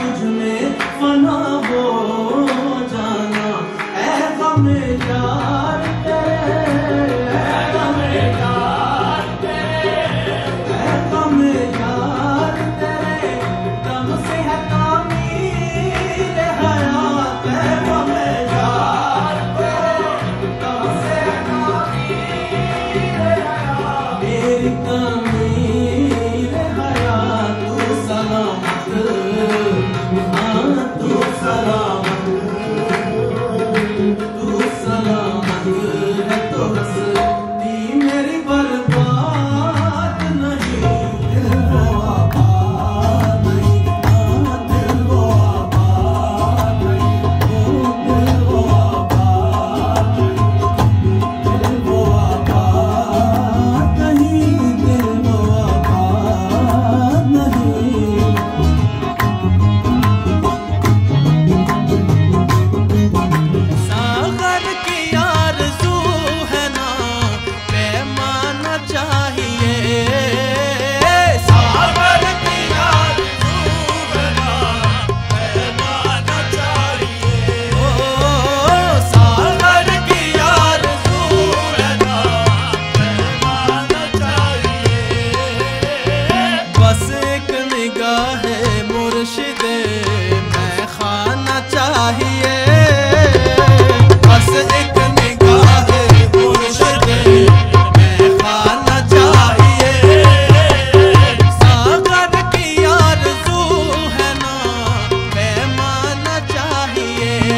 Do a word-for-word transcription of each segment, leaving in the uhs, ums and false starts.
तुझ में फना हो जाना, ऐ गम यार तेरे, ऐ गम यार तेरे, ऐ गम यार तेरे, दम से है तामीर हयात, ऐ गम यार तेरे, दम से है तामीर हयात, तेरी तामीर हयात, तू सलामत, हाँ तू सलामत, तू सलामत है तो हस्ती मेरी बर्बाद नहीं, दिल वो आबाद नहीं, हाँ दिल वो आबाद नहीं, ओ दिल वो आबाद नहीं, दिल वो आबाद नहीं, दिल वो आबाद नहीं। सागर की आरज़ू है ना पैमाना चाहिए, सागर की आरज़ू है ना पैमाना चाहिए, ओ सागर की आरज़ू है ना पैमाना चाहिए, बस एक निगाह मुर्शिदे मैखाना चाहिए, बस एक निगाह मुर्शिदे मैखाना चाहिए, सागर की आरज़ू है ना पैमाना चाहिए,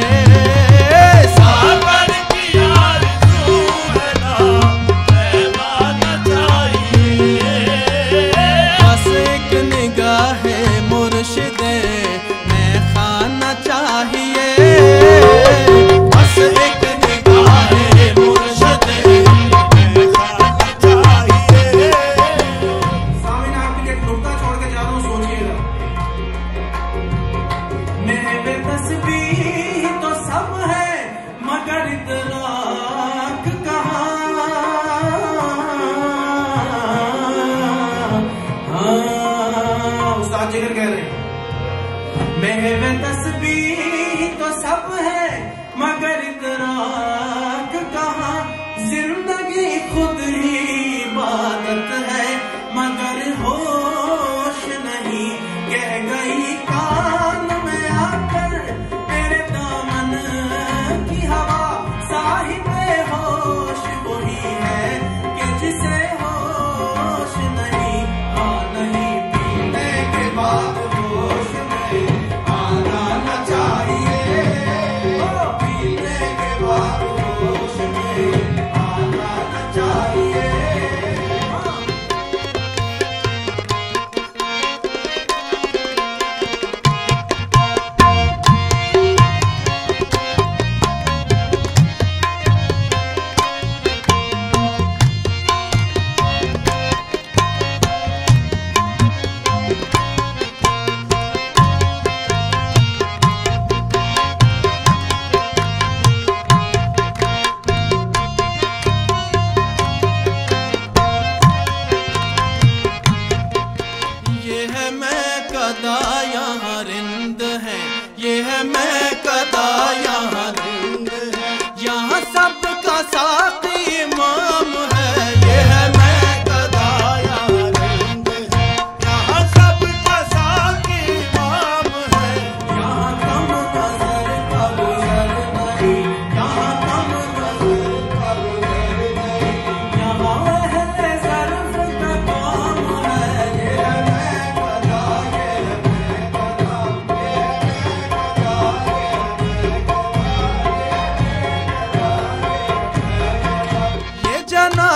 सागर की आरज़ू है ना पैमाना चाहिए, बस एक निगाह मुर्शिदे मैखाना चाहिए, बस एक निगाह मुर्शिदे मैखाना चाहिए। सामने आपके लिए एक नुक्ता छोड़ के जा रहा हूँ, सोचिएगा। मेरे तस्बीह तो सब है मगर इदराक कहाँ, हाँ उस्ताद जिगर कह रहे हैं, मेरे तस्बीह तो सब है मगर इदराक कहाँ, जिंदगी खुद ही इबादत है मगर होश नहीं, कह गई कान में आकर तेरे दामन की हवा, साहिबे होश वही है कि जिसे होश नहीं, हाँ नहीं पीने के बाद होश नहीं आना न चाहिए, ओ पीने के बाद होश नहीं आना न चाहिए। ये है मैकदा यहाँ रिंद है, ये है मैकदा यहाँ रिंद है, यहाँ सबका साक़ी इमाम है, ये है मैकदा यहाँ रिंद है, यहाँ सबका साक़ी इमाम है, यहाँ कम नज़र का गुज़र नहीं, यहाँ कम नज़र का गुज़र नहीं, यहाँ अहले ज़र्फ़ का काम है, ये है मैकदा, ये है मैकदा, ये है मैकदा, ये है मैकदा, ये